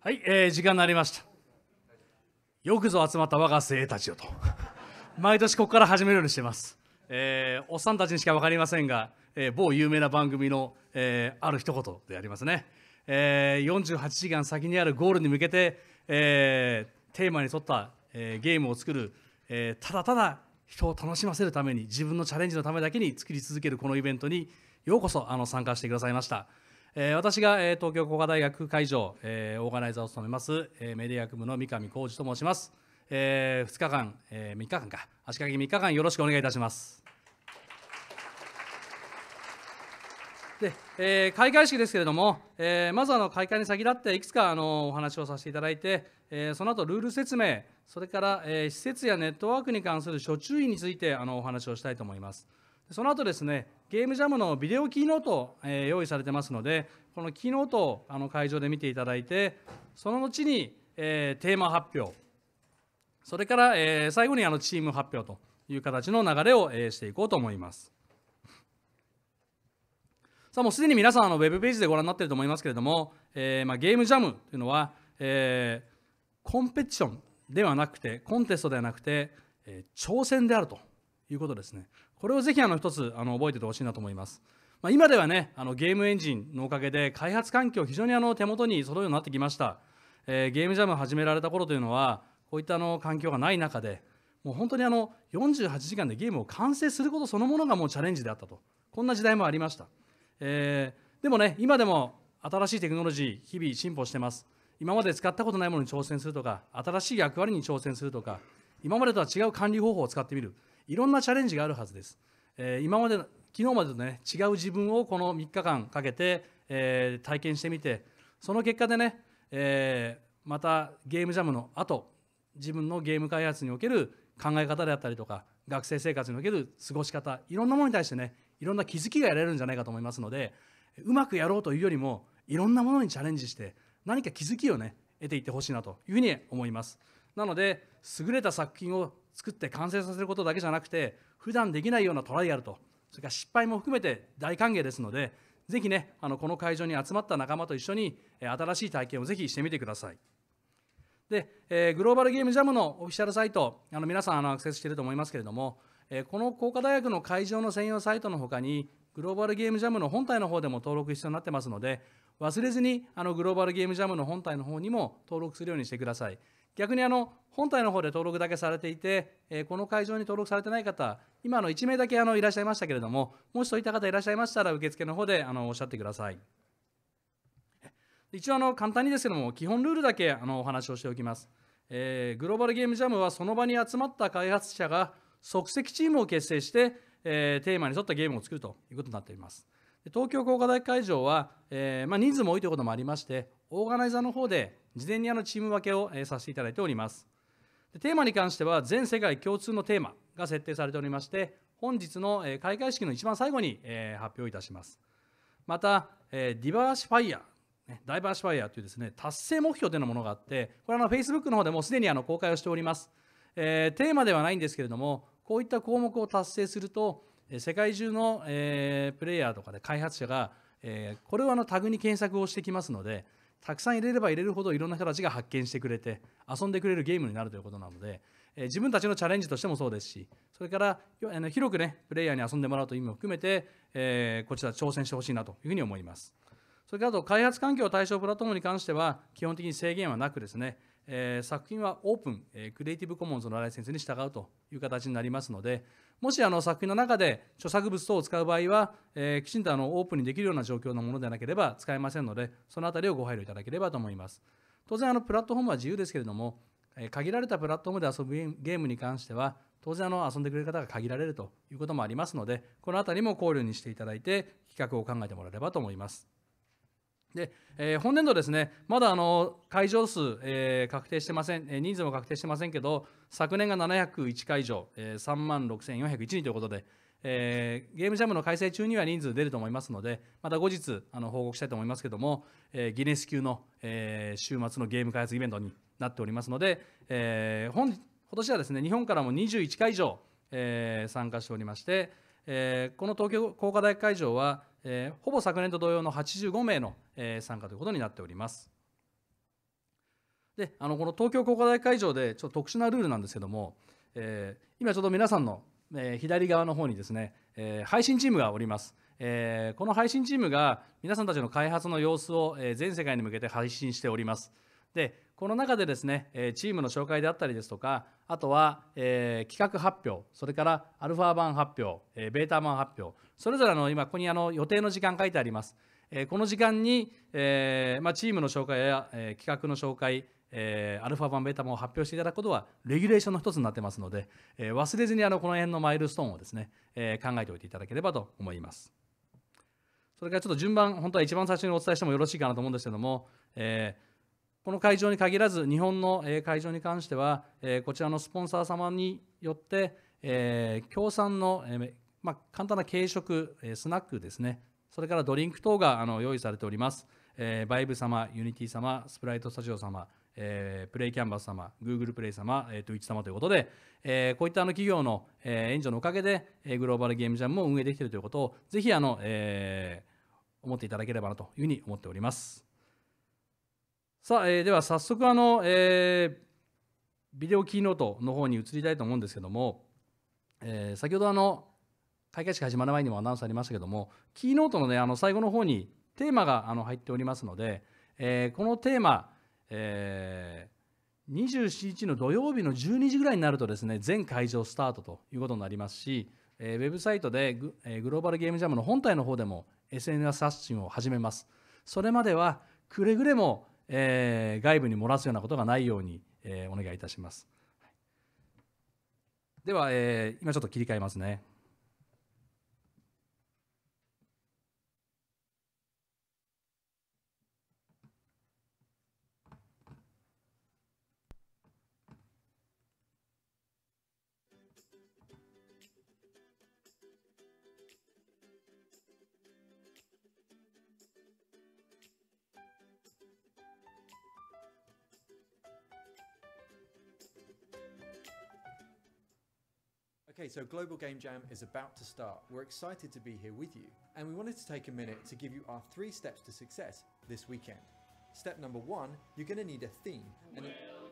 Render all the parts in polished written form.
はい、時間になりました。よくぞ集まった我が精鋭たちよと毎年ここから始めるようにしてます。おっさんたちにしか分かりませんが、某有名な番組の、ある一言でありますね。48時間先にあるゴールに向けて、テーマに沿った、ゲームを作る、ただただ人を楽しませるために、自分のチャレンジのためだけに作り続けるこのイベントにようこそ参加してくださいました。私が、東京工科大学会場、オーガナイザーを務めます、メディア学部の三上浩二と申します。2日間、3日間か、足掛け3日間よろしくお願いいたします。で、開会式ですけれども、まず開会に先立っていくつかお話をさせていただいて、その後ルール説明、それから、施設やネットワークに関する諸注意についてお話をしたいと思います。その後ですね、ゲームジャムのビデオキーノートを、用意されてますので、このキーノートを会場で見ていただいて、その後に、テーマ発表、それから、最後にチーム発表という形の流れを、していこうと思います。さあ、もうすでに皆さんウェブページでご覧になっていると思いますけれども、ゲームジャムというのは、コンペティションではなくて、コンテストではなくて、挑戦であるということですね。これをぜひ一つ覚えておいてほしいなと思います。今ではね、ゲームエンジンのおかげで開発環境非常に手元に揃うようになってきました。ゲームジャムを始められた頃というのは、こういった環境がない中で、もう本当に48時間でゲームを完成することそのものがもうチャレンジであったと、こんな時代もありました。でもね、今でも新しいテクノロジー日々進歩してます。今まで使ったことないものに挑戦するとか、新しい役割に挑戦するとか、今までとは違う管理方法を使ってみる、いろんなチャレンジがあるはずです。今まで昨日までとね、違う自分をこの3日間かけて、体験してみて、その結果でね、またゲームジャムの後、自分のゲーム開発における考え方であったりとか、学生生活における過ごし方、いろんなものに対してね、いろんな気づきが得られるんじゃないかと思いますので、うまくやろうというよりもいろんなものにチャレンジして何か気づきをね得ていってほしいなというふうに思います。なので優れた作品を作って完成させることだけじゃなくて、普段できないようなトライアルと、それから失敗も含めて大歓迎ですので、ぜひねこの会場に集まった仲間と一緒に新しい体験をぜひしてみてください。で、グローバルゲームジャムのオフィシャルサイト、皆さんアクセスしていると思いますけれども、この工科大学の会場の専用サイトのほかに、グローバルゲームジャムの本体の方でも登録必要になってますので、忘れずにグローバルゲームジャムの本体の方にも登録するようにしてください。逆に本体の方で登録だけされていて、この会場に登録されてない方、今1名だけいらっしゃいましたけれども、もしそういった方いらっしゃいましたら、受付の方でおっしゃってください。一応簡単にですけども、基本ルールだけお話をしておきます。グローバルゲームジャムはその場に集まった開発者が即席チームを結成して、テーマに沿ったゲームを作るということになっています。東京工科大会場は、人数も多いということもありまして、オーガナイザーの方で事前にチーム分けをさせていただいております。テーマに関しては全世界共通のテーマが設定されておりまして、本日の開会式の一番最後に発表いたします。またディバーシファイア、ダイバーシファイアというですね、達成目標というようなものがあって、これはFacebook の方でもすでに公開をしております。テーマではないんですけれども、こういった項目を達成すると、世界中の、プレイヤーとかで開発者が、これをタグに検索をしてきますので、たくさん入れれば入れるほどいろんな人たちが発見してくれて遊んでくれるゲームになるということなので、自分たちのチャレンジとしてもそうですし、それから広くねプレイヤーに遊んでもらうという意味も含めて、こちら挑戦してほしいなというふうに思います。それからあと開発環境対象プラットフォームに関しては基本的に制限はなくですね、作品はオープン、クリエイティブコモンズのライセンスに従うという形になりますので、もし作品の中で著作物等を使う場合は、きちんとオープンにできるような状況のものでなければ使えませんので、そのあたりをご配慮いただければと思います。当然プラットフォームは自由ですけれども、限られたプラットフォームで遊ぶゲームに関しては当然遊んでくれる方が限られるということもありますので、このあたりも考慮にしていただいて企画を考えてもらえればと思います。で、本年度ですね、まだ会場数、確定してません、人数も確定してませんけど、昨年が701会場、36,401人ということで、ゲームジャムの開催中には人数出ると思いますので、また後日報告したいと思いますけども、ギネス級の、週末のゲーム開発イベントになっておりますので、今年はですね、日本からも21会場、参加しておりまして、この東京工科大会場は、ほぼ昨年と同様の85名の参加ということになっております。 でこの東京工科大会場でちょっと特殊なルールなんですけども、今ちょうど皆さんの、左側の方にですね、配信チームがおります。この配信チームが皆さんたちの開発の様子を、全世界に向けて配信しております。でこの中でですね、チームの紹介であったりですとか、あとは、企画発表、それからアルファ版発表、ベータ版発表、それぞれ今ここに予定の時間書いてあります。この時間に、チームの紹介や、企画の紹介、アルファ版ベータ版を発表していただくことはレギュレーションの一つになってますので、忘れずにこの辺のマイルストーンをですね、考えておいていただければと思います。それからちょっと順番、本当は一番最初にお伝えしてもよろしいかなと思うんですけども、この会場に限らず日本の会場に関しては、こちらのスポンサー様によって、協賛の、簡単な軽食、スナックですね、それからドリンク等が用意されております。バイブ様、ユニティ様、スプライトスタジオ様、プレイキャンバス様、Google プレイ様、Twitch 様ということで、こういった企業の援助のおかげでグローバルゲームジャムも運営できているということをぜひ思っていただければなというふうに思っております。さあ、では早速ビデオキーノートの方に移りたいと思うんですけども、先ほど開会式始まる前にもアナウンスありましたけども、キーノートのね最後の方にテーマが入っておりますので、このテーマ、27日の土曜日の12時ぐらいになるとですね、全会場スタートということになりますし、ウェブサイトでグローバルゲームジャムの本体の方でも SNS 発信を始めます。それまではくれぐれも、外部に漏らすようなことがないように、お願いいたします。では、今ちょっと切り替えますね。 Okay, so Global Game Jam is about to start. We're excited to be here with you, and we wanted to take a minute to give you our 3 steps to success this weekend. Step number 1, you're going to need a theme. And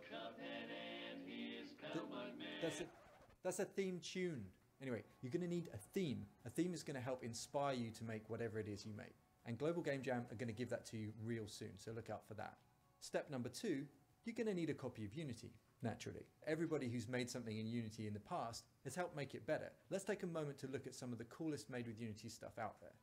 that's a theme tune. Anyway, you're going to need a theme. A theme is going to help inspire you to make whatever it is you make. And Global Game Jam are going to give that to you real soon, so look out for that. Step number 2, you're going to need a copy of Unity. Naturally, everybody who's made something in Unity in the past has helped make it better. Let's take a moment to look at some of the coolest made with Unity stuff out there.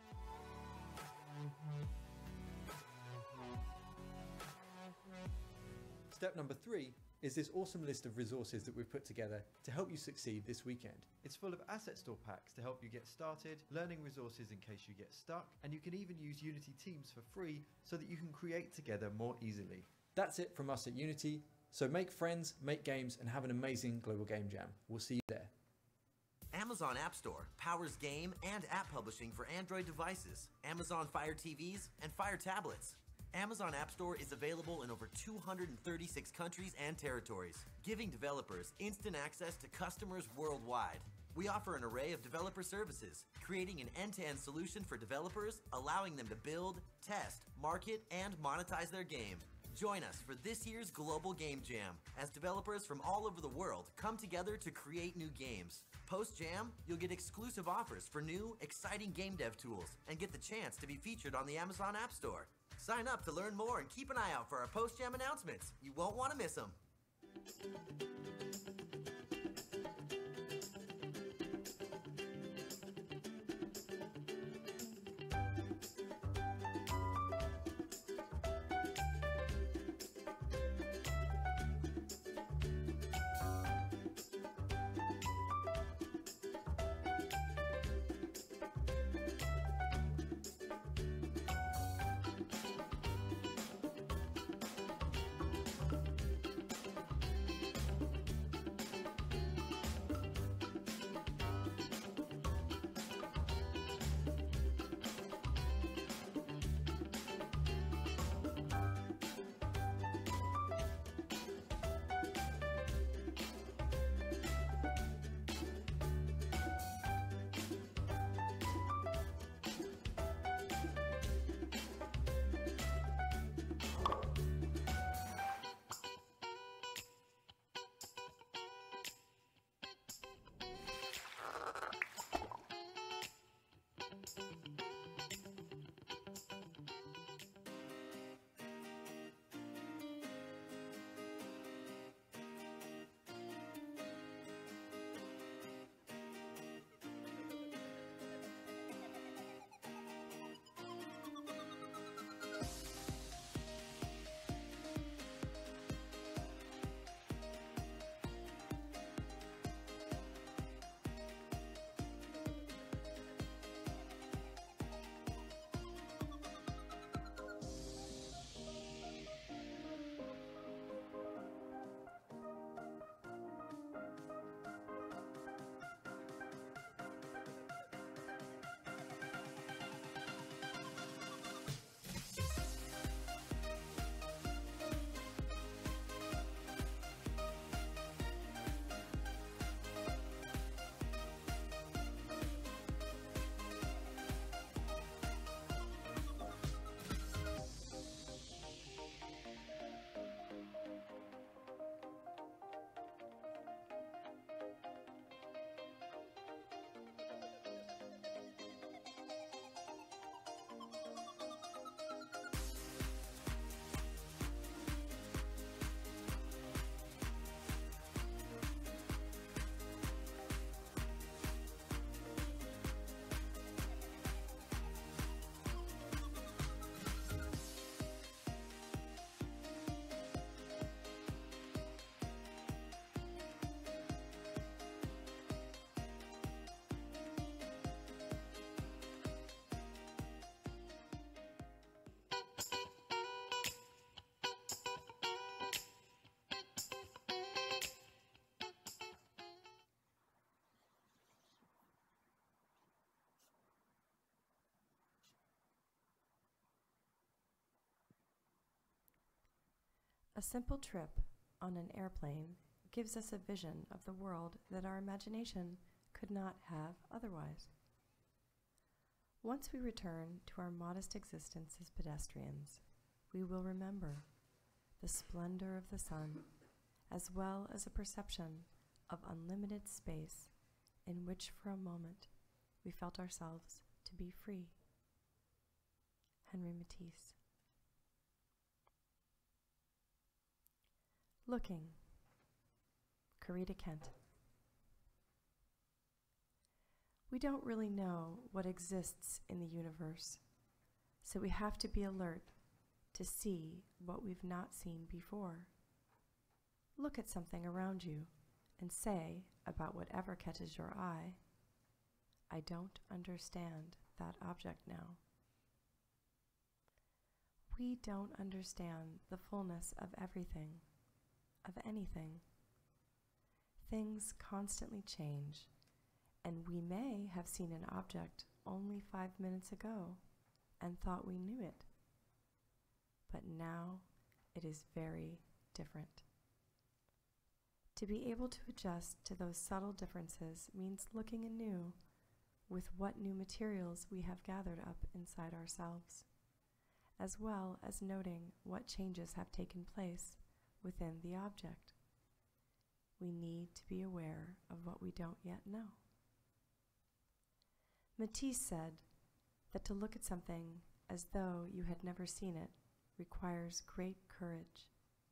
Step number 3 is this awesome list of resources that we've put together to help you succeed this weekend. It's full of asset store packs to help you get started, learning resources in case you get stuck, and you can even use Unity Teams for free so that you can create together more easily. That's it from us at Unity. So make friends, make games, and have an amazing Global Game Jam. We'll see you there. Amazon App Store powers game and app publishing for Android devices, Amazon Fire TVs, and Fire tablets. Amazon App Store is available in over 236 countries and territories, giving developers instant access to customers worldwide. We offer an array of developer services, creating an end-to-end solution for developers, allowing them to build, test, market, and monetize their game. Join us for this year's Global Game Jam, as developers from all over the world come together to create new games. Post-Jam, you'll get exclusive offers for new, exciting game dev tools, and get the chance to be featured on the Amazon App Store. Sign up to learn more and keep an eye out for our post-Jam announcements. You won't want to miss them. A simple trip on an airplane gives us a vision of the world that our imagination could not have otherwise. Once we return to our modest existence as pedestrians, we will remember the splendor of the sun, as well as a perception of unlimited space in which for a moment we felt ourselves to be free. Henry Matisse. Looking. Corita Kent. We don't really know what exists in the universe, so we have to be alert to see what we've not seen before. Look at something around you and say about whatever catches your eye, I don't understand that object now. We don't understand the fullness of everything, of anything. Things constantly change, and we may have seen an object only 5 minutes ago and thought we knew it. But now it is very different. To be able to adjust to those subtle differences means looking anew with what new materials we have gathered up inside ourselves, as well as noting what changes have taken place within the object. We need to be aware of what we don't yet know. Matisse said that to look at something as though you had never seen it requires great courage.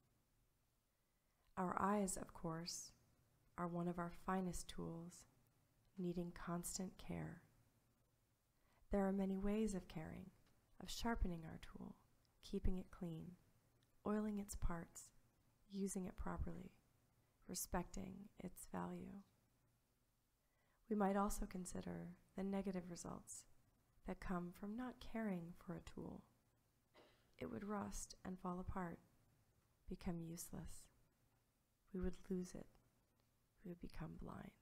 Our eyes, of course, are one of our finest tools, needing constant care. There are many ways of caring, of sharpening our tool, keeping it clean, oiling its parts, using it properly, respecting its value. We might also consider the negative results that come from not caring for a tool. It would rust and fall apart, become useless. We would lose it. We would become blind.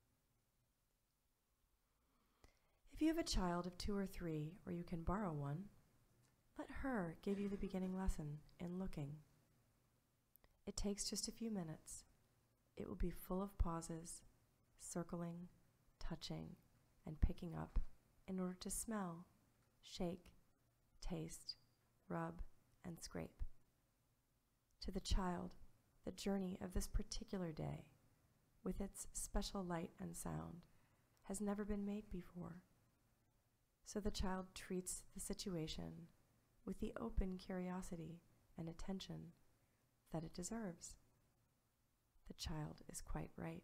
If you have a child of 2 or 3, or you can borrow one, let her give you the beginning lesson in looking. It takes just a few minutes. It will be full of pauses, circling, touching, and picking up in order to smell, shake, taste, rub, and scrape. To the child, the journey of this particular day, with its special light and sound, has never been made before. So the child treats the situation with the open curiosity and attention that it deserves. The child is quite right.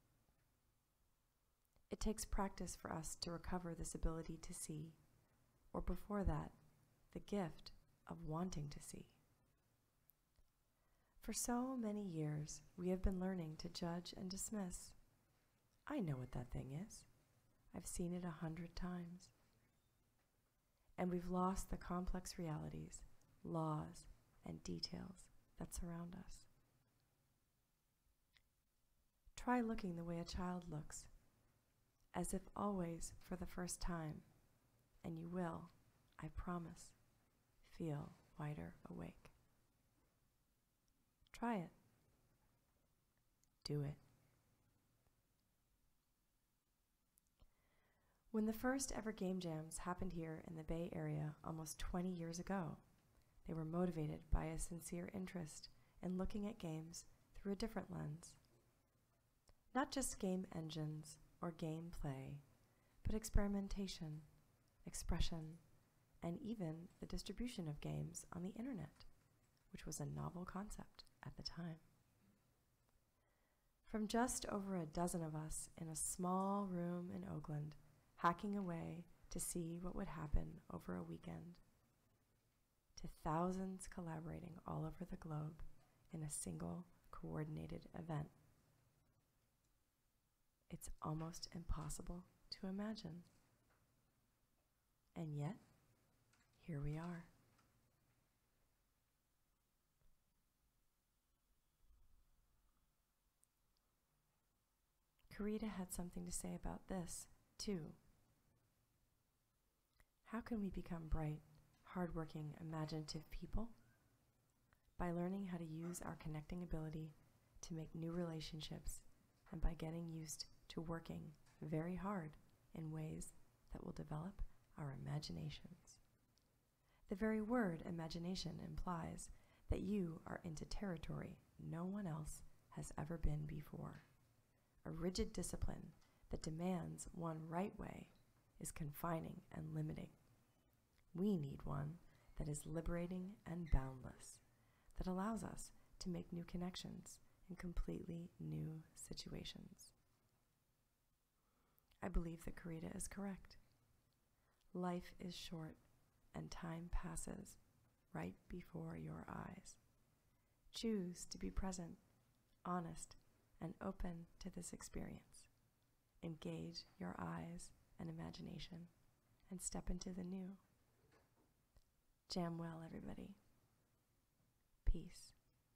It takes practice for us to recover this ability to see, or before that, the gift of wanting to see. For so many years, we have been learning to judge and dismiss. I know what that thing is. I've seen it 100 times. And we've lost the complex realities, laws, and details that surround us. Try looking the way a child looks, as if always for the first time, and you will, I promise, feel wider awake. Try it. Do it. When the first ever game jams happened here in the Bay Area almost 20 years ago, they were motivated by a sincere interest in looking at games through a different lens. Not just game engines or gameplay, but experimentation, expression, and even the distribution of games on the internet, which was a novel concept at the time. From just over a dozen of us in a small room in Oakland, hacking away to see what would happen over a weekend, to thousands collaborating all over the globe in a single coordinated event. It's almost impossible to imagine. And yet, here we are. Karita had something to say about this, too. How can we become bright, hardworking, imaginative people? By learning how to use our connecting ability to make new relationships and by getting used to working very hard in ways that will develop our imaginations. The very word imagination implies that you are into territory no one else has ever been before. A rigid discipline that demands one right way is confining and limiting. We need one that is liberating and boundless, that allows us to make new connections in completely new situations. I believe that Karita is correct. Life is short and time passes right before your eyes. Choose to be present, honest, and open to this experience. Engage your eyes and imagination and step into the new. Jam well, everybody. Peace.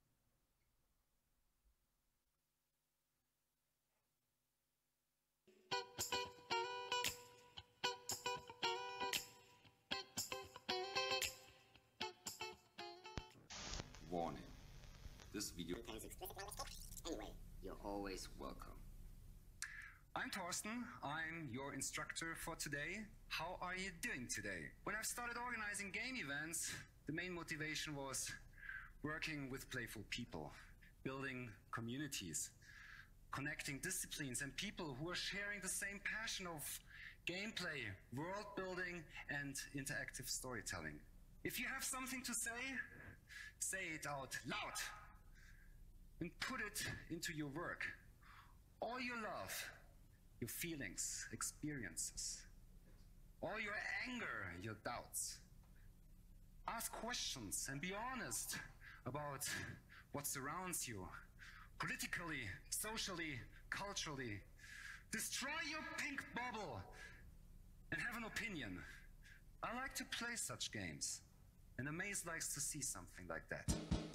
Warning. This video contains explicit language. Anyway, you're always welcome. I'm Torsten. I'm your instructor for today. How are you doing today? When I started organizing game events, the main motivation was working with playful people, building communities, connecting disciplines and people who are sharing the same passion of gameplay, world building, and interactive storytelling. If you have something to say it out loud and put it into your work. All your love, your feelings, experiences, all your anger, your doubts. Ask questions and be honest about what surrounds you, politically, socially, culturally. Destroy your pink bubble and have an opinion. I like to play such games, and Amaze likes to see something like that.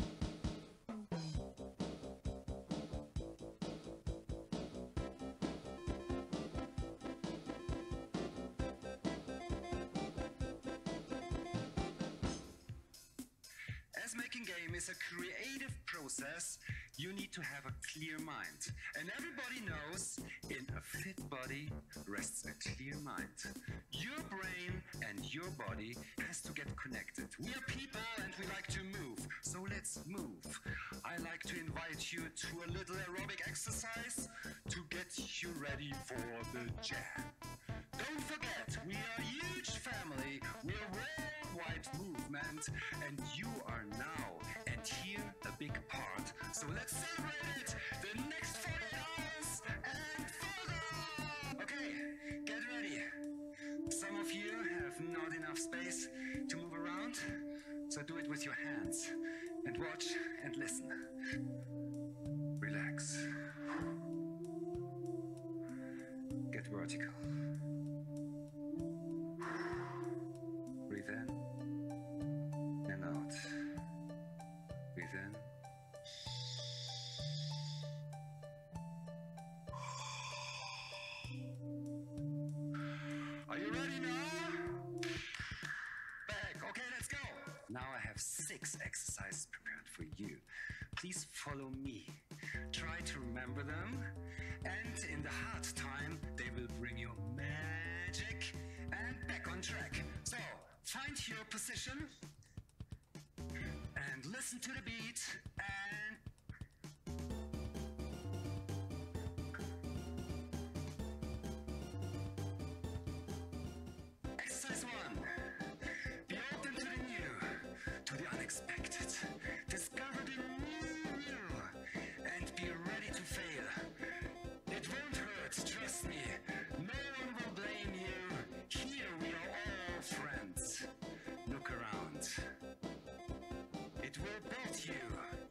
As making game is a creative process, you need to have a clear mind. And everybody knows, in a fit body rests a clear mind. Your brain and your body has to get connected. We are people and we like to move, so let's move. I like to invite you to a little aerobic exercise to get you ready for the jam. Don't forget, we are a huge family, we're a worldwide movement, and you are now and here a big part. So let's celebrate it the next 40 hours and further! Okay, get ready. Some of you have not enough space to move around, so do it with your hands and watch and listen. Relax. Get vertical. Breathe in and out. Breathe in. Are you ready now? Back. Okay, let's go. Now I have 6 exercises prepared for you. Please follow me. Try to remember them, and in the hard time, they will bring you magic and back on track. So, find your position and listen to the beat and exercise 1. Be open to the new, to the unexpected. Discover the new you and be ready to fail. It won't hurt, trust me. No one will blame you. Here we are all friends. Look around. It will build you.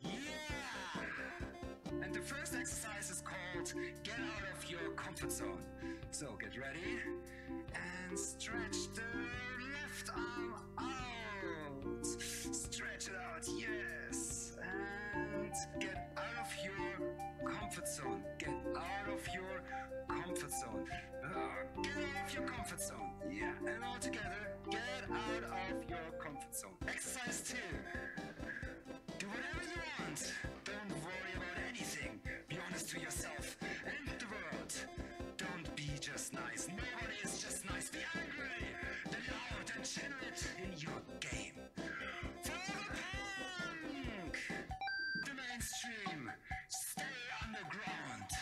Yeah! And the first exercise is called Get Out of Your Comfort Zone. So get ready and stretch the left arm out. Stretch it out, yes. And get out of your comfort zone. Get out of your comfort zone. Get out of your comfort zone. Yeah, and all together, get out of your comfort zone. Exercise 2. Do whatever you want. Don't worry about anything. Be honest to yourself and the world. Don't be just nice. Nobody is just nice. Be angry. Let it out and channel it in your game. For the punk! The mainstream. Stay underground.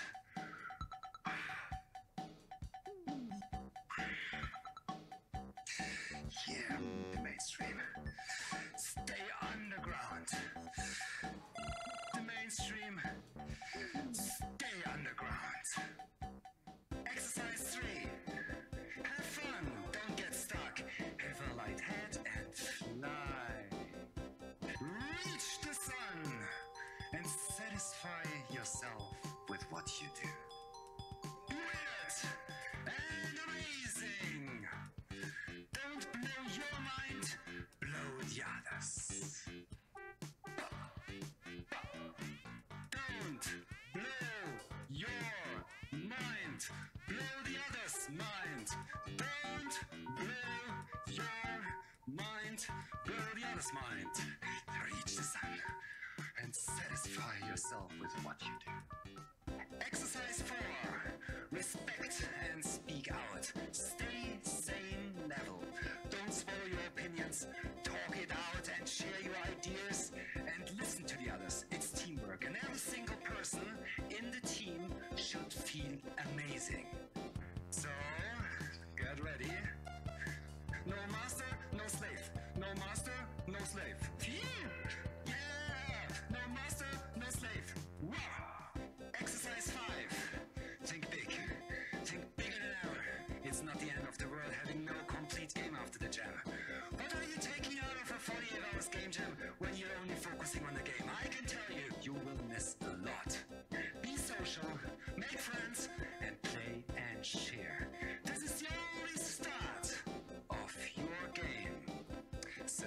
Yeah, the mainstream. Stay underground. The mainstream. Stay underground. Exercise 3. Have fun. Don't get stuck. Have a light head and fly. Reach the sun and satisfy yourself with what you do. Weird and amazing. Don't blow your mind, blow the others. Don't blow your mind, blow the others' mind. Don't blow your mind, blow the others' mind. Reach the sun and satisfy yourself with what you do. Exercise 4. Respect and speak out. Stay same level. Don't swallow your opinions. Talk it out and share your ideas and listen to the others. It's teamwork, and every single person in the team should feel amazing. So, get ready. No master, no slave. No master, no slave. Phew! Yeah! No master, no slave. Wow! Exercise 5. Think big. Think bigger than ever. It's not the end of the world having no complete game after the jam. What are you taking out of a 48 hours game jam when you're only focusing on the game? I can tell you, you will miss a lot. Be social, make friends, and play and share. This is the only start of your game. So,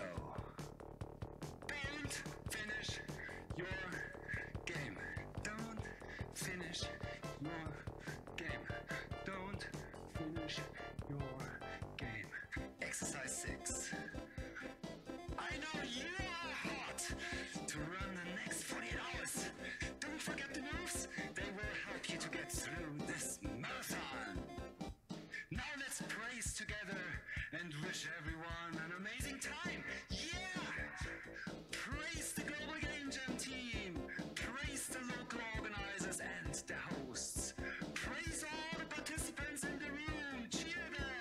don't finish your game. Don't finish your game. Don't finish your game. Exercise 6. I know you are hot to run the next 48 hours. Don't forget the moves. They will help you to get through this marathon. Now let's praise together and wish everyone an amazing time. Yeah! Praise the Global Game Jam team. Praise the local organizers and the hosts. Praise all the participants in the room. Cheer them.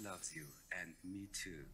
loves you, and me too.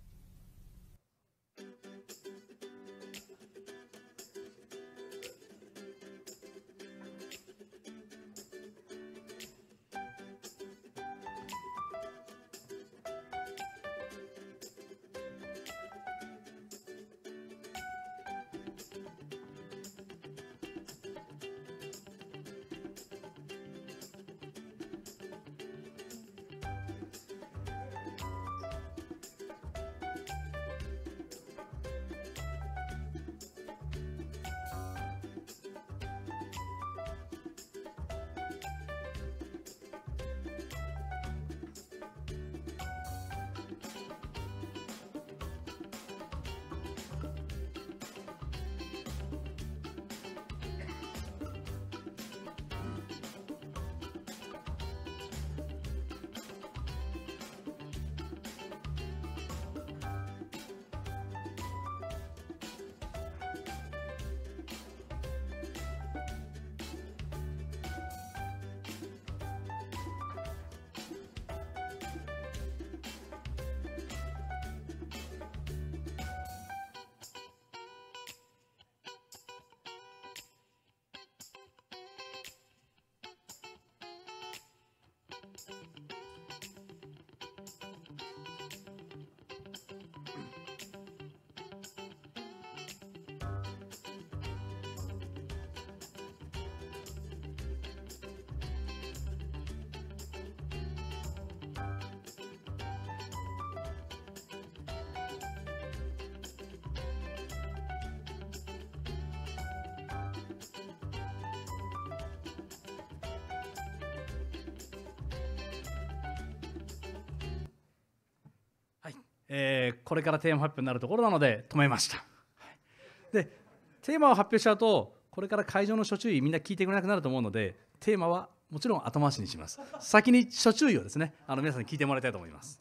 これからテーマ発表になるところなので止めました。でテーマを発表しちゃうとこれから会場の諸注意みんな聞いてくれなくなると思うので、テーマはもちろん後回しにします。先に諸注意をですね皆さんに聞いてもらいたいと思います。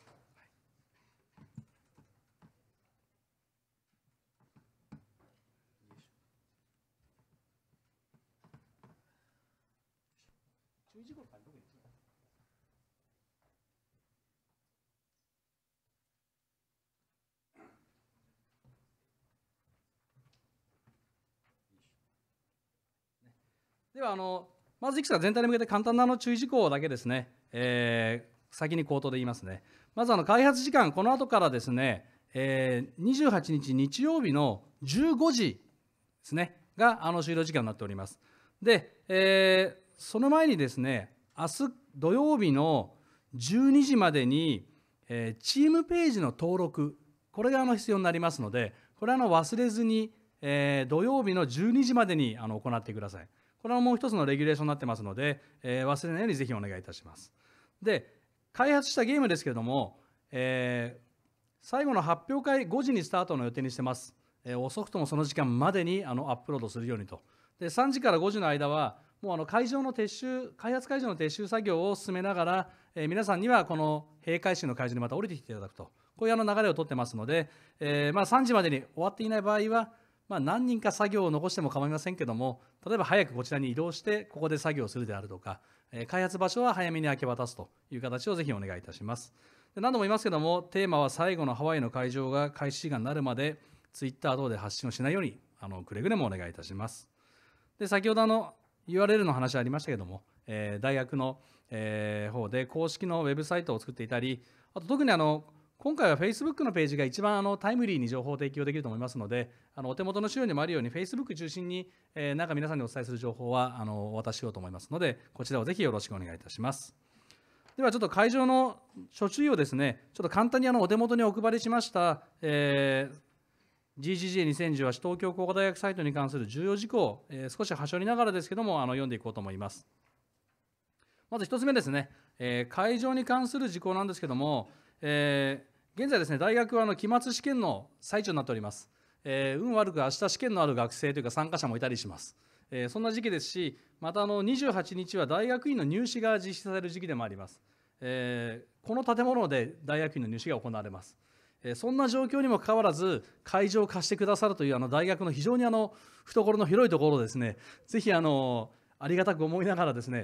ではまずいくつか全体に向けて簡単な注意事項だけですね、先に口頭で言いますね。まず開発時間、この後からですね、28日日曜日の15時ですねが終了時間になっております。で、その前にですね、明日土曜日の12時までに、チームページの登録、これが必要になりますので、これは忘れずに、土曜日の12時までに行ってください。これはもう一つのレギュレーションになってますので、忘れないようにぜひお願いいたします。で、開発したゲームですけれども、最後の発表会5時にスタートの予定にしてます。遅くともその時間までにアップロードするようにと。で、3時から5時の間はもう会場の撤収、開発会場の撤収作業を進めながら、皆さんにはこの閉会式の会場にまた降りてきていただくと、こういう流れをとってますので、3時までに終わっていない場合は何人か作業を残しても構いませんけども、例えば早くこちらに移動してここで作業をするであるとか、開発場所は早めに明け渡すという形をぜひお願いいたします。で、何度も言いますけども、テーマは最後のハワイの会場が開始時間になるまでツイッター等で発信をしないようにくれぐれもお願いいたします。で、先ほどURL の話ありましたけども、大学の方で公式のウェブサイトを作っていたり、あと特に今回は Facebook のページが一番タイムリーに情報を提供できると思いますので、お手元の資料にもあるように Facebook 中心になんか皆さんにお伝えする情報はお渡ししようと思いますので、こちらをぜひよろしくお願いいたします。ではちょっと会場の諸注意をですね、ちょっと簡単にお手元にお配りしました、GGG2018 東京工科大学サイトに関する重要事項、少しはしょりながらですけども読んでいこうと思います。まず1つ目ですね、会場に関する事項なんですけども、現在ですね、大学は期末試験の最中になっております。運悪く明日試験のある学生というか参加者もいたりします。そんな時期ですし、また28日は大学院の入試が実施される時期でもあります。この建物で大学院の入試が行われます。そんな状況にもかかわらず会場を貸してくださるという大学の非常に懐の広いところをですね、ぜひありがたく思いながらですね、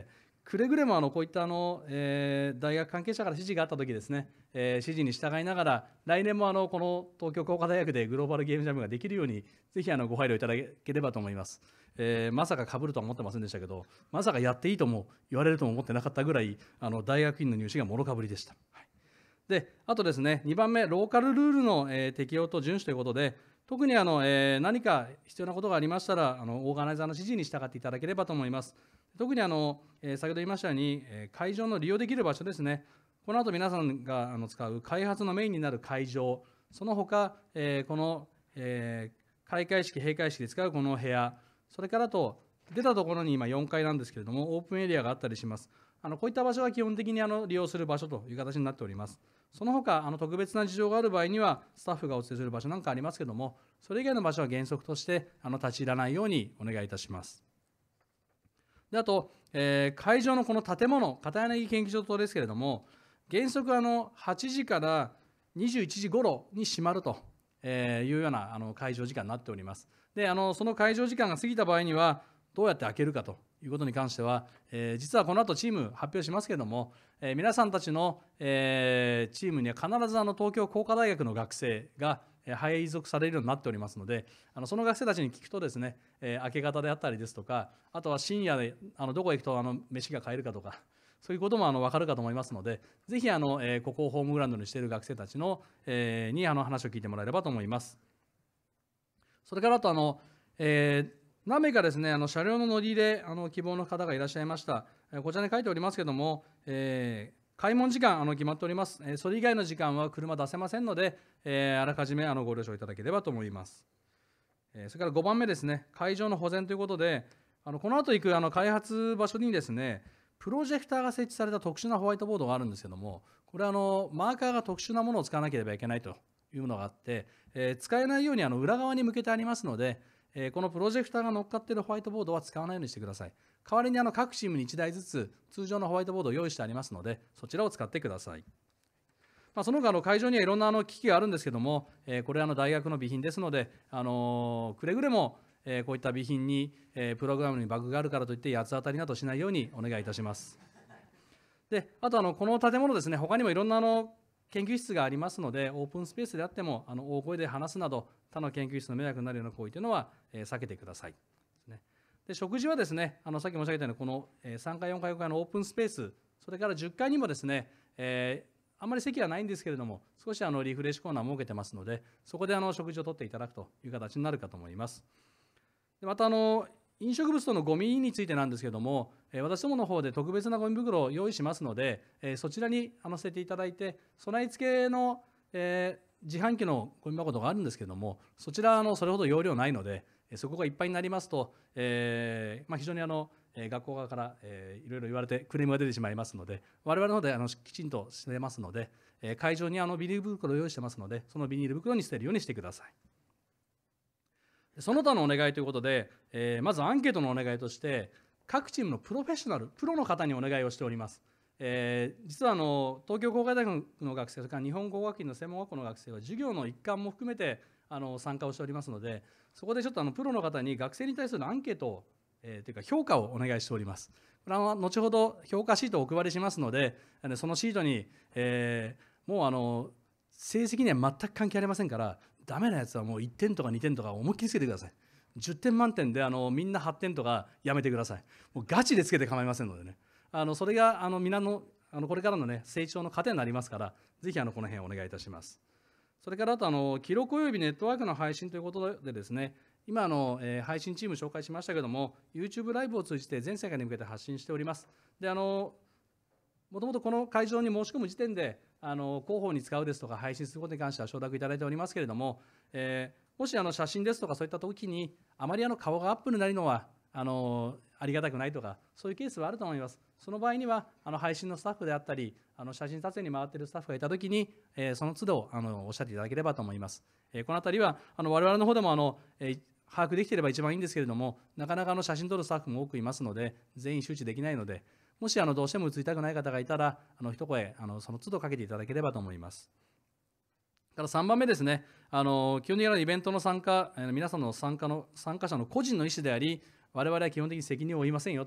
くれぐれもこういった大学関係者から指示があったときですね、指示に従いながら、来年もこの東京工科大学でグローバルゲームジャムができるように、ぜひご配慮いただければと思います。まさか被るとは思ってませんでしたけど、まさかやっていいとも言われるとも思ってなかったぐらい、大学院の入試がもろかぶりでした。はい、で、あとですね、2番目、ローカルルールの適用と遵守ということで、特に何か必要なことがありましたら、オーガナイザーの指示に従っていただければと思います。特に先ほど言いましたように、会場の利用できる場所ですね、この後皆さんが使う開発のメインになる会場、その他、この、開会式、閉会式で使うこの部屋、それからと出たところに今4階なんですけれども、オープンエリアがあったりします。こういった場所は基本的に利用する場所という形になっております。その他特別な事情がある場合には、スタッフがお連れする場所なんかありますけれども、それ以外の場所は原則として立ち入らないようにお願いいたします。であと、会場のこの建物、片柳研究所棟ですけれども、原則8時から21時頃に閉まるというような会場時間になっております。でその会場時間が過ぎた場合には、どうやって開けるかということに関しては、実はこの後チーム発表しますけれども、皆さんたちの、チームには必ず東京工科大学の学生が配属されるようになっておりますので、その学生たちに聞くとですね、明け方であったりですとか、あとは深夜でどこへ行くと飯が買えるかとか、そういうことも分かるかと思いますので、ぜひここをホームグラウンドにしている学生たちのに話を聞いてもらえればと思います。それからあと何名かですね、車両の乗り入れ希望の方がいらっしゃいました。こちらに書いておりますけれども、開門時間決まっております。それ以外の時間は車出せませんので、あらかじめご了承いただければと思います。それから5番目ですね、会場の保全ということで、この後行く開発場所にですね、プロジェクターが設置された特殊なホワイトボードがあるんですけども、これはマーカーが特殊なものを使わなければいけないというものがあって、使えないように裏側に向けてありますので、このプロジェクターが乗っかっているホワイトボードは使わないようにしてください。代わりに各チームに1台ずつ通常のホワイトボードを用意してありますので、そちらを使ってください。その他会場にはいろんな機器があるんですけども、これは大学の備品ですので、くれぐれもこういった備品にプログラムにバグがあるからといって八つ当たりなどしないようにお願いいたします。であとこの建物ですね、他にもいろんな研究室がありますので、オープンスペースであっても大声で話すなど他の研究室の迷惑になるような行為というのは避けてください。で食事はですね、さっき申し上げたようにこの3階4階5階のオープンスペース、それから10階にもですね、あんまり席はないんですけれども、少しリフレッシュコーナーを設けてますので、そこで食事をとっていただくという形になるかと思います。でまた飲食物とのゴミについてなんですけれども、私どもの方で特別なゴミ袋を用意しますので、そちらに捨てていただいて、備え付けの、自販機のゴミ箱とかあるんですけれども、そちらそれほど容量ないので、そこがいっぱいになりますと、非常に学校側からいろいろ言われてクレームが出てしまいますので、我々の方できちんと捨てますので、会場にビニール袋を用意してますので、そのビニール袋に捨てるようにしてください。その他のお願いということで、まずアンケートのお願いとして、各チームのプロフェッショナル、プロの方にお願いをしております。実は東京工科大学の学生、それから日本工学院の専門学校の学生は授業の一環も含めて参加をしておりますので、そこでちょっとプロの方に学生に対するアンケートを、というか評価をお願いしております。これは後ほど評価シートをお配りしますので、そのシートに、もう成績には全く関係ありませんから、ダメなやつはもう1点とか2点とか思いっきりつけてください。10点満点でみんな8点とかやめてください。もうガチでつけて構いませんのでね、それが皆のこれからのね成長の糧になりますから、ぜひこの辺お願いいたします。それからあと記録およびネットワークの配信ということでですね、今配信チーム紹介しましたけども、 YouTube ライブを通じて全世界に向けて発信しております。でもともとこの会場に申し込む時点で広報に使うですとか配信することに関しては承諾いただいておりますけれども、もし写真ですとかそういった時にあまり顔がアップになるのはありがたくないとか、そういうケースはあると思います。その場合には配信のスタッフであったり写真撮影に回っているスタッフがいた時にその都度おっしゃっていただければと思います。このあたりは我々の方でも把握できていれば一番いいんですけれども、なかなか写真撮るスタッフも多くいますので全員周知できないので、もしどうしても映りたくない方がいたら一声その都度かけていただければと思います。から3番目ですね、基本的なイベントの参加、皆さんの参加者の個人の意思であり、我々は基本的に責任を負いませんよと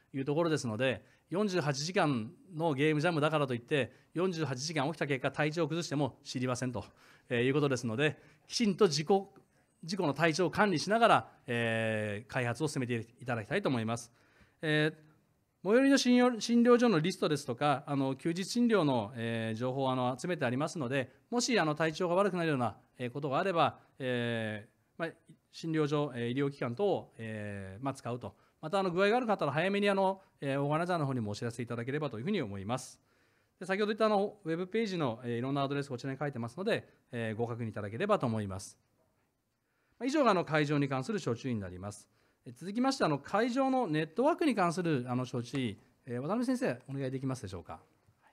いうところですので、48時間のゲームジャムだからといって48時間起きた結果体調を崩しても知りませんということですので、きちんと自己の体調を管理しながら、開発を進めていただきたいと思います。最寄りの診療所のリストですとか、休日診療の、情報を集めてありますので、もし体調が悪くなるようなことがあれば、診療所、医療機関等を、使うと。また具合がある方は早めにオーガナイザーの方にもお知らせいただければというふうに思います。で、先ほど言ったウェブページの、いろんなアドレスこちらに書いてますので、ご確認いただければと思います。以上が会場に関する諸注意になります。続きまして会場のネットワークに関する諸注意、渡辺先生お願いできますでしょうか。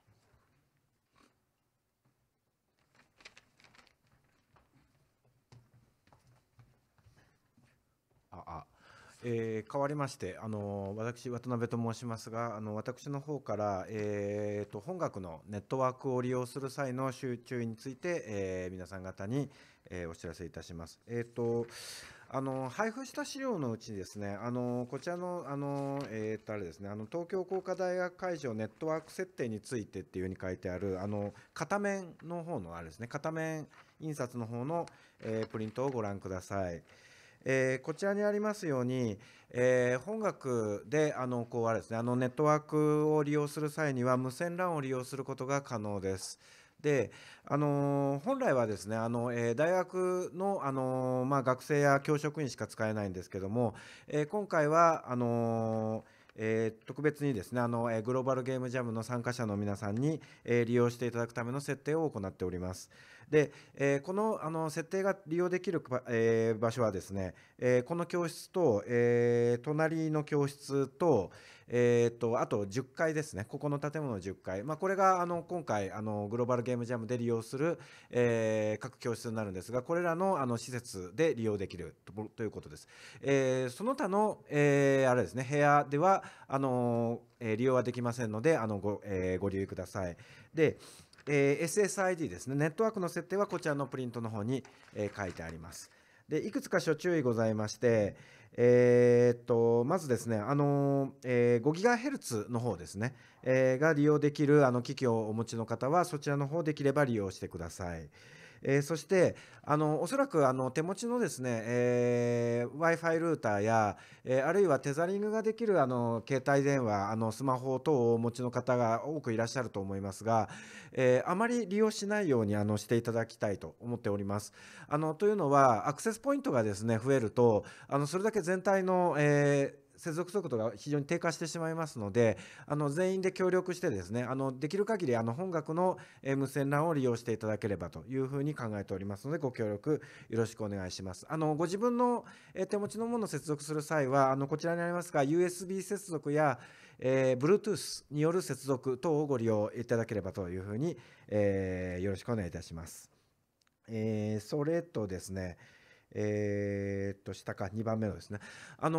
変わりまして私渡辺と申しますが私の方から、本学のネットワークを利用する際の注意について、皆さん方に、お知らせいたします。配布した資料のうちにですねこちらのあれですね東京工科大学会場ネットワーク設定についてっていうふうに書いてある片面の方のあれですね片面印刷の方の、プリントをご覧ください。こちらにありますように、本学でこうあれですねネットワークを利用する際には無線 LAN を利用することが可能です。で本来はですね大学の、学生や教職員しか使えないんですけども、今回は特別にですねグローバルゲームジャムの参加者の皆さんに、利用していただくための設定を行っております。で、この設定が利用できる場所はですね、この教室と、隣の教室と、あと10階ですね、ここの建物の10階、これが今回グローバルゲームジャムで利用する、各教室になるんですが、これらの施設で利用できるということです。その他の、あれですね、部屋では利用はできませんのでご留意ください。でSSID ですね、ネットワークの設定はこちらのプリントの方に、書いてあります。でいくつか諸注意ございまして、まずですね5GHz の方ですね、が利用できる機器をお持ちの方はそちらの方できれば利用してください。そしておそらく手持ちのですね、Wi-Fi ルーターや、あるいはテザリングができる携帯電話スマホ等をお持ちの方が多くいらっしゃると思いますが、あまり利用しないようにしていただきたいと思っております。というのはアクセスポイントがですね増えるとそれだけ全体の、接続速度が非常に低下してしまいますので全員で協力してですねできる限り本学の無線 LAN を利用していただければというふうに考えておりますのでご協力よろしくお願いします。ご自分の手持ちのものを接続する際はこちらにありますが USB 接続やBluetooth による接続等をご利用いただければというふうによろしくお願いいたします。それとですね下か2番目のですね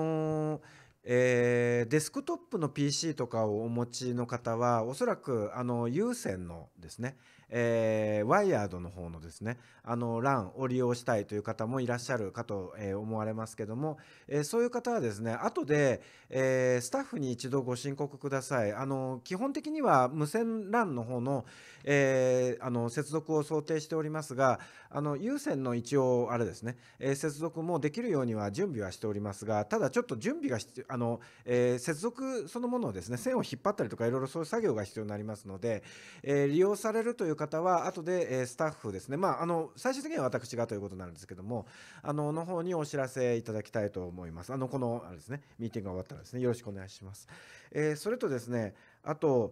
デスクトップの PC とかをお持ちの方はおそらく有線のですね、ワイヤードの方のですねLAN を利用したいという方もいらっしゃるかと思われますけども、そういう方はですね後でスタッフに一度ご申告ください。基本的には無線 LAN の方の接続を想定しておりますが有線の一応あれですね接続もできるようには準備はしておりますが、ただちょっと準備が接続そのものをですね線を引っ張ったりとかいろいろそういう作業が必要になりますので、利用されるという方は後でスタッフですね最終的には私がということなんですけどもの方にお知らせいただきたいと思います。このあれですねミーティングが終わったらですねよろしくお願いします。それとですねあと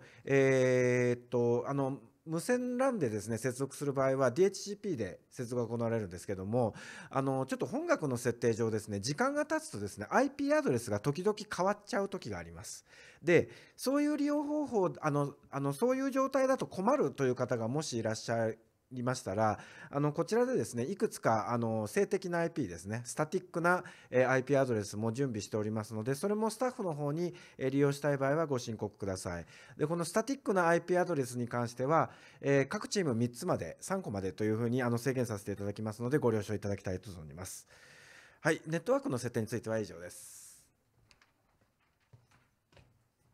無線 LAN でですね接続する場合は DHCP で接続が行われるんですけどもちょっと本学の設定上ですね時間が経つとですね IP アドレスが時々変わっちゃう時があります。でそういう利用方法そういう状態だと困るという方がもしいらっしゃいましたらこちらでですねいくつか静的な IP ですねスタティックな IP アドレスも準備しておりますのでそれもスタッフの方に利用したい場合はご申告ください。でこのスタティックな IP アドレスに関しては各チーム3つまで3個までというふうに制限させていただきますのでご了承いただきたいと存じます。はい、ネットワークの設定については以上です。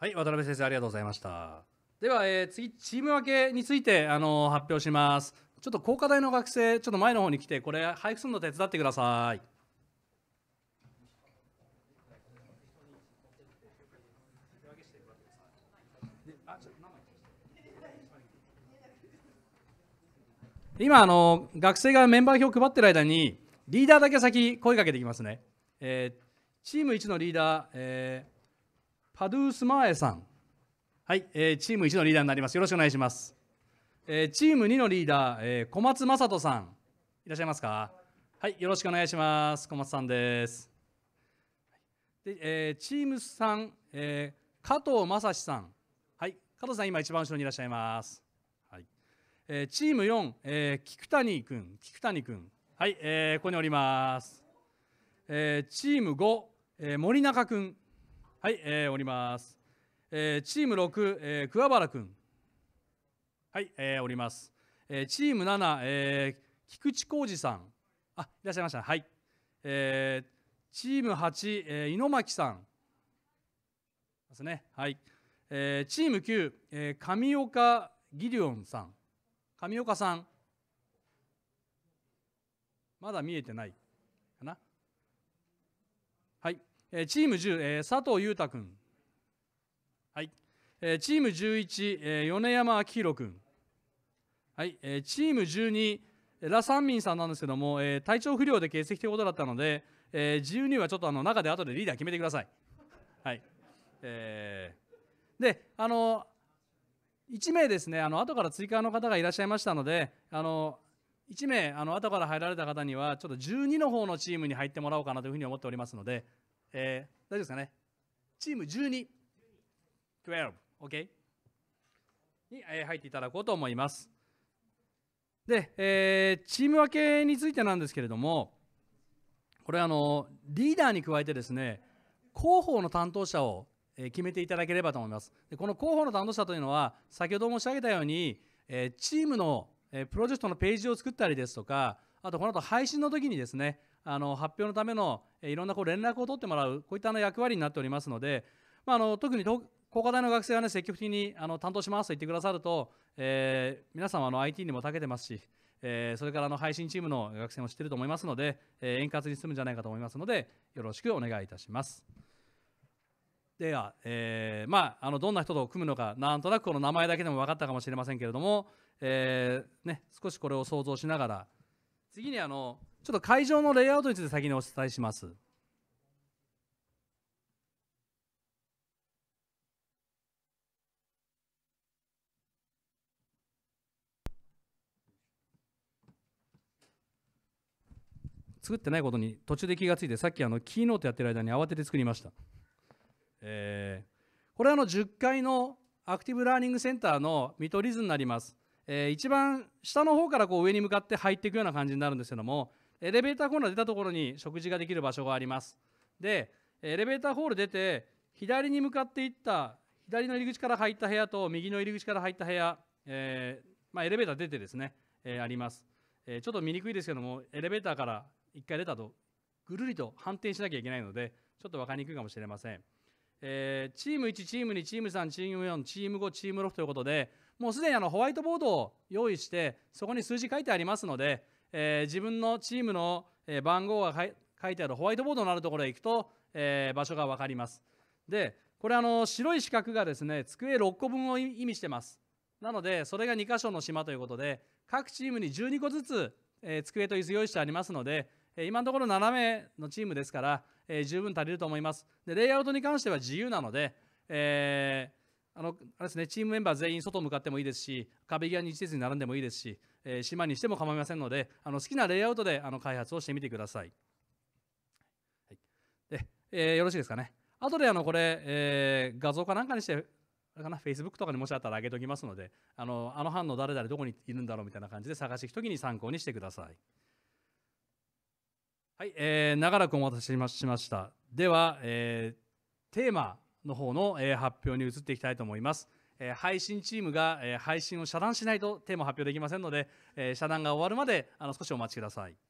はい、渡辺先生ありがとうございました。では、次チーム分けについて発表します。ちょっと工科大の学生ちょっと前の方に来てこれ配布するの手伝ってください。今学生がメンバー表を配ってる間にリーダーだけ先声かけていきますね。チーム1のリーダー、パドゥースマーエさん、はい、チーム1のリーダーになります。よろしくお願いします。チーム2のリーダー、小松正人さんいらっしゃいますか。はい、よろしくお願いします。小松さんです。で、チーム3、加藤正史さん、はい、加藤さん今一番後ろにいらっしゃいます。はい、チーム4、菊谷君、はい、ここにおります。チーム5、森中君、はい、おります。チーム6、桑原君、はい、おります。チーム7、菊池浩二さん、あ、いらっしゃいました。はい。チーム8、猪巻さんですね。はい。チーム9、上岡ギリオンさん、上岡さん、まだ見えてないかな。はい。チーム10、佐藤裕太君、はい。チーム11、米山明宏君、はい。チーム12、ラ・サンミンさんなんですけども、体調不良で欠席ということだったので、自由にはちょっと中で後でリーダー決めてください。はい。で、1名ですね、後から追加の方がいらっしゃいましたので、1名後から入られた方にはちょっと12の方のチームに入ってもらおうかなというふうに思っておりますので、大丈夫ですかね。チーム12、12、OK に入っていただこうと思います。で、チーム分けについてなんですけれども、これリーダーに加えてですね、広報の担当者を決めていただければと思います。でこの広報の担当者というのは先ほど申し上げたようにチームのプロジェクトのページを作ったりですとか、あとこの後配信の時にですね発表のためのいろんな連絡を取ってもらう、こういった役割になっておりますので、特に工科大の学生はね積極的に担当しますと言ってくださると、皆さんはIT にも長けてますし、それから配信チームの学生も知っていると思いますので、円滑に進むんじゃないかと思いますのでよろしくお願いいたします。では、どんな人と組むのかなんとなくこの名前だけでも分かったかもしれませんけれども、少しこれを想像しながら次にちょっと会場のレイアウトについて先にお伝えします。作ってないことに途中で気がついて、さっきキーノートやってる間に慌てて作りました。これは10階のアクティブラーニングセンターの見取り図になります。一番下の方から上に向かって入っていくような感じになるんですけども、エレベーターホールが出たところに食事ができる場所があります。でエレベーターホール出て左に向かっていった左の入り口から入った部屋と右の入り口から入った部屋、エレベーター出てですね、あります。ちょっと見にくいですけども、エレベーターから1回出たとぐるりと反転しなきゃいけないのでちょっと分かりにくいかもしれません。チーム1、チーム2、チーム3、チーム4、チーム5、チーム6ということで、もうすでにホワイトボードを用意してそこに数字書いてありますので、自分のチームの番号が書いてあるホワイトボードのあるところへ行くと、場所が分かります。でこれ白い四角がですね机6個分を意味してます。なのでそれが2箇所の島ということで各チームに12個ずつ、机と椅子用意してありますので、今のところ7名のチームですから、十分足りると思います。でレイアウトに関しては自由なので、あれですね、チームメンバー全員外向かってもいいですし、壁際に一列に並んでもいいですし、島にしても構いませんので、好きなレイアウトで開発をしてみてください。はい、でよろしいですかね。後でこれ、画像かなんかにして、Facebook とかにもしあったら上げておきますので、班の誰々どこにいるんだろうみたいな感じで探していくときに参考にしてください。はい、長らくお待たせしました。では、テーマの方の、発表に移っていきたいと思います。配信チームが、配信を遮断しないとテーマ発表できませんので、遮断が終わるまで少しお待ちください。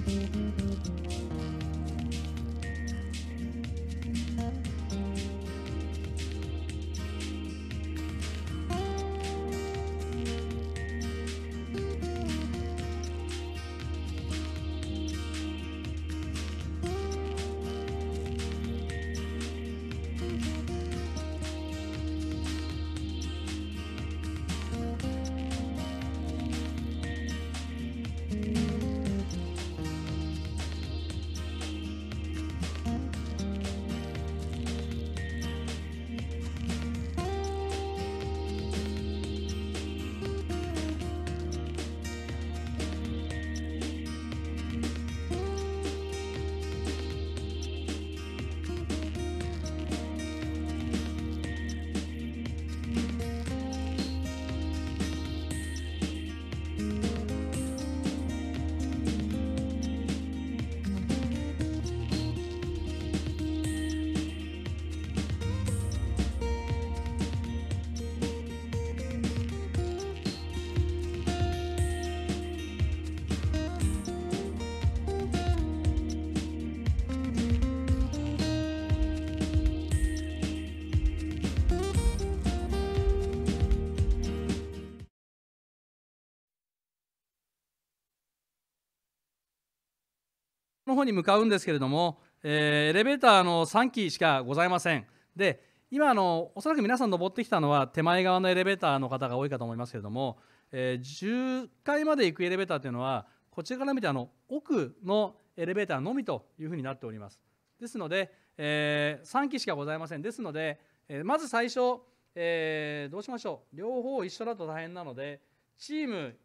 の方に向かうんですけれども、エレベーターの3基しかございません。で、今おそらく皆さん登ってきたのは手前側のエレベーターの方が多いかと思いますけれども、10階まで行くエレベーターというのはこちらから見て奥のエレベーターのみというふうになっております。ですので、3基しかございません。ですので、まず最初、どうしましょう。両方一緒だと大変なので、チーム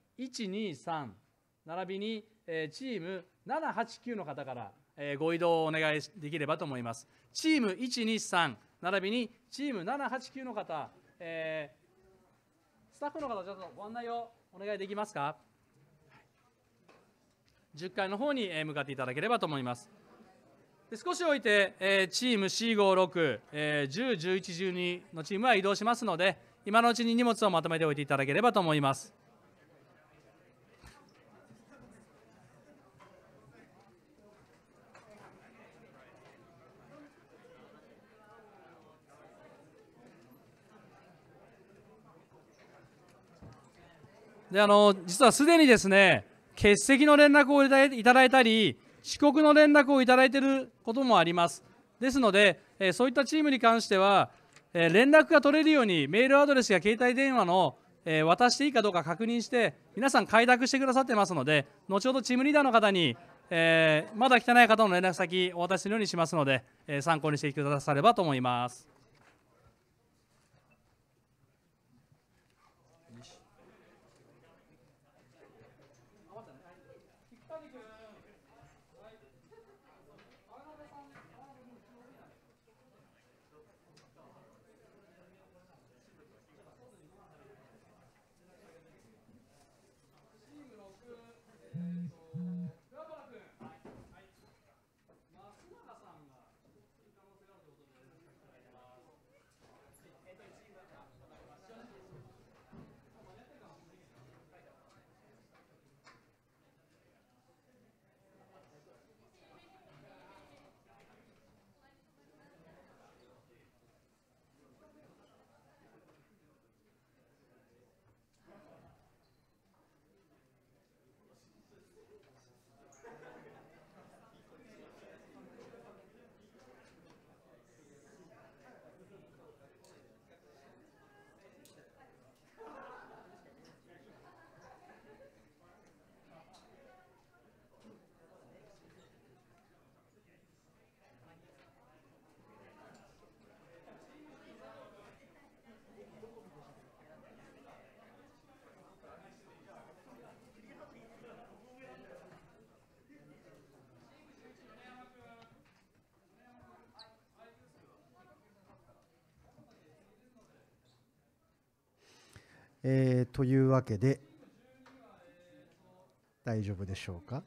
123並びに、チーム789の方から、ご移動をお願いできればと思います。チーム123並びにチーム789の方、スタッフの方、ちょっとご案内をお願いできますか。10階の方に向かっていただければと思います。で少し置いて、チーム456、10、11、12のチームは移動しますので、今のうちに荷物をまとめておいていただければと思います。で実はすでにですね、欠席の連絡をいただいたり、遅刻の連絡をいただいていることもあります。ですので、そういったチームに関しては、連絡が取れるようにメールアドレスや携帯電話の、渡していいかどうか確認して、皆さん快諾してくださってますので、後ほどチームリーダーの方に、まだ来てない方の連絡先お渡しするようにしますので、参考にしてくださればと思います。 というわけで大丈夫でしょうか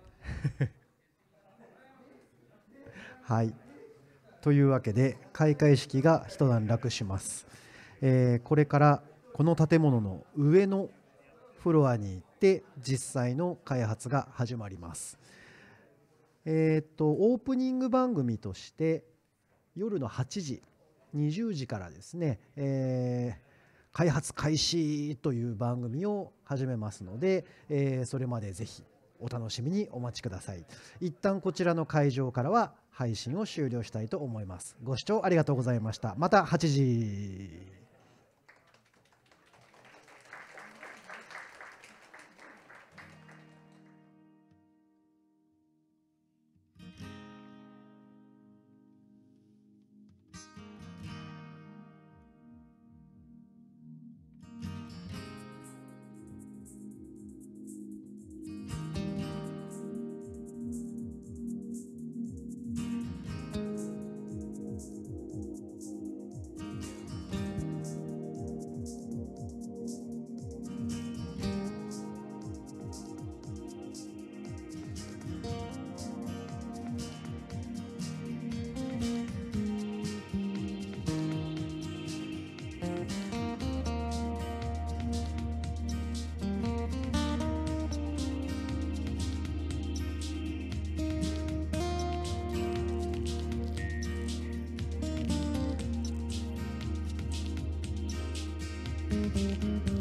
はい、というわけで開会式が一段落します。これからこの建物の上のフロアに行って実際の開発が始まります。 オープニング番組として夜の8時20時からですね、開発開始という番組を始めますので、それまでぜひお楽しみにお待ちください。一旦こちらの会場からは配信を終了したいと思います。ご視聴ありがとうございました。また8時。 Thank you.